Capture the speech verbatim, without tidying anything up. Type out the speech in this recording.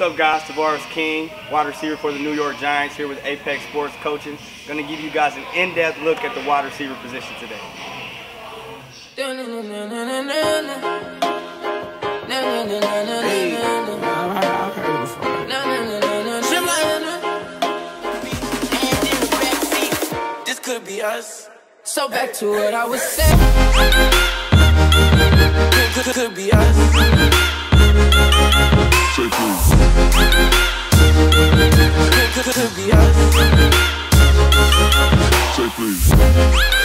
up, guys? Tavarres King, wide receiver for the New York Giants, here with UpTech Sports Coaching. Going to give you guys an in-depth look at the wide receiver position today. This could be us. So back to what I was saying. Could, could, could be us. Say please. Could, could, could be us. Say please.